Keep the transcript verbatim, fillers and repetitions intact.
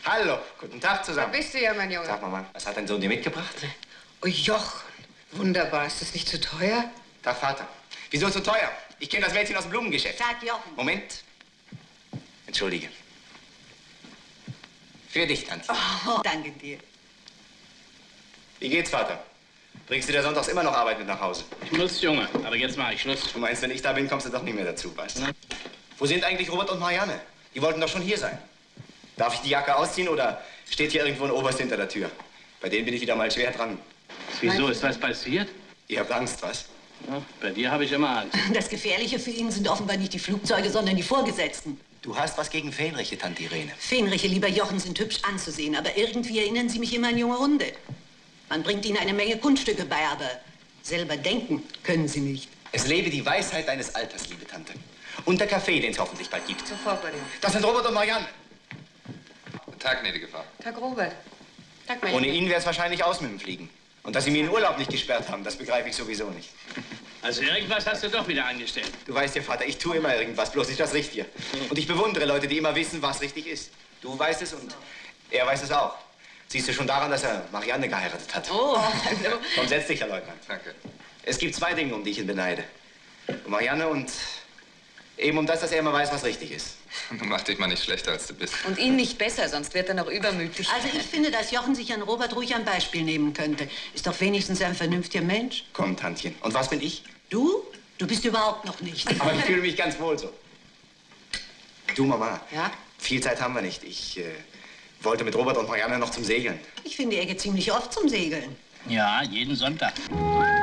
Hallo, guten Tag zusammen. Da bist du ja, mein Junge. Sag mal, Mann, was hat dein Sohn dir mitgebracht? Oh, Jochen. Wunderbar. Ist das nicht zu teuer? Tag, Vater. Wieso so teuer? Ich kenne das Mädchen aus dem Blumengeschäft. Sag Jochen. Moment. Entschuldige. Für dich, Tante. Oh, danke dir. Wie geht's, Vater? Bringst du dir sonntags immer noch Arbeit mit nach Hause? Ich muss, Junge, aber jetzt mache ich Schluss. Du meinst, wenn ich da bin, kommst du doch nicht mehr dazu, weißt du? Wo sind eigentlich Robert und Marianne? Die wollten doch schon hier sein. Darf ich die Jacke ausziehen oder steht hier irgendwo ein Oberst hinter der Tür? Bei denen bin ich wieder mal schwer dran. Wieso? Ist was passiert? Ihr habt Angst, was? Ja, bei dir habe ich immer Angst. Das Gefährliche für ihn sind offenbar nicht die Flugzeuge, sondern die Vorgesetzten. Du hast was gegen Fähnriche, Tante Irene. Fähnriche, lieber Jochen, sind hübsch anzusehen, aber irgendwie erinnern sie mich immer an junge Hunde. Man bringt ihnen eine Menge Kunststücke bei, aber selber denken können sie nicht. Es lebe die Weisheit deines Alters, liebe Tante. Und der Kaffee, den es hoffentlich bald gibt. Sofort bei dir. Das sind Robert und Marianne. Guten Tag, gnädige Frau. Tag, Robert. Tag, mein Ohne Junge. ihn wäre es wahrscheinlich aus mit dem Fliegen. Und dass sie mir den Urlaub nicht gesperrt haben, das begreife ich sowieso nicht. Also irgendwas hast du doch wieder angestellt. Du weißt ja, Vater, ich tue immer irgendwas, bloß nicht das Richtige. Und ich bewundere Leute, die immer wissen, was richtig ist. Du weißt es und er weiß es auch. Siehst du schon daran, dass er Marianne geheiratet hat. Oh, hallo. Komm, setz dich, Herr Leutnant. Danke. Es gibt zwei Dinge, um die ich ihn beneide. Um Marianne und eben um das, dass er immer weiß, was richtig ist. Du mach dich mal nicht schlechter, als du bist. Und ihn nicht besser, sonst wird er noch übermütig. Also ich finde, dass Jochen sich an Robert ruhig ein Beispiel nehmen könnte. Ist doch wenigstens ein vernünftiger Mensch. Komm, Tantchen. Und was bin ich? Du? Du bist überhaupt noch nicht. Aber ich fühle mich ganz wohl so. Du, Mama. Ja? Viel Zeit haben wir nicht. Ich äh, wollte mit Robert und Marianne noch zum Segeln. Ich finde, er geht ziemlich oft zum Segeln. Ja, jeden Sonntag.